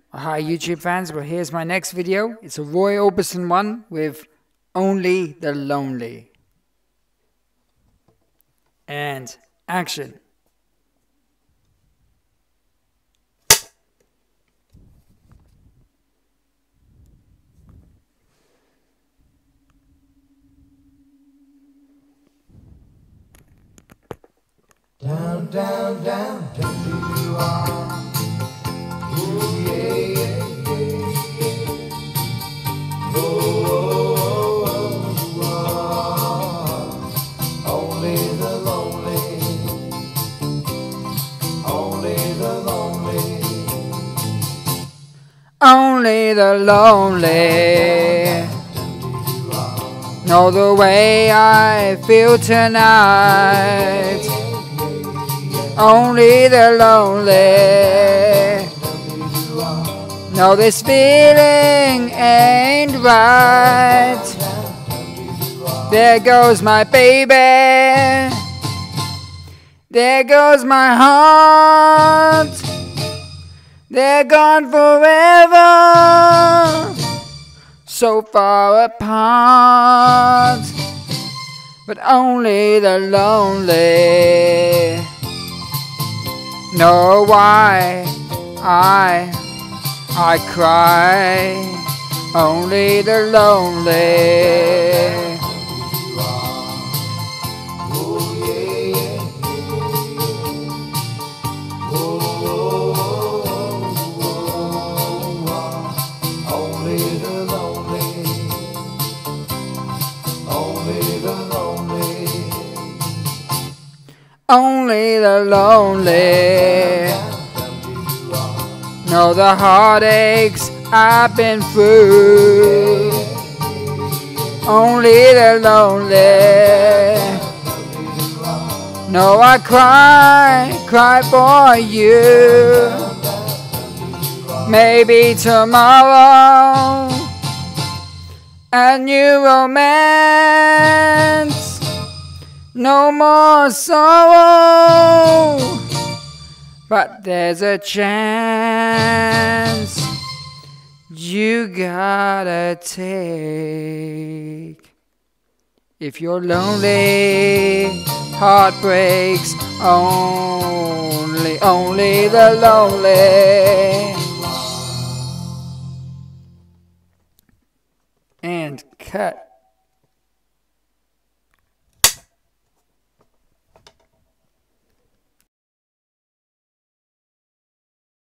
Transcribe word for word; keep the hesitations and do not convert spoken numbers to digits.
Hi YouTube fans, well here's my next video. It's a Roy Orbison one with Only the Lonely. And action. Down, down, down, down to you are. Ooh, yeah, yeah, yeah, yeah. Oh, oh, oh, oh. Only the lonely, only the lonely, Only the lonely know the way I feel tonight. Only the lonely know this feeling ain't right. There goes my baby, there goes my heart, they're gone forever, so far apart. But only the lonely know why I, I cry. Only the lonely. oh, yeah, yeah, yeah. Oh, oh, oh, oh. Only the lonely, only the lonely. Only the lonely know the heartaches I've been through. Only the lonely know I cry, cry for you. Maybe tomorrow a new romance, no more sorrow, but there's a chance you gotta take. If you're lonely, heart breaks. Only, only the lonely. And cut.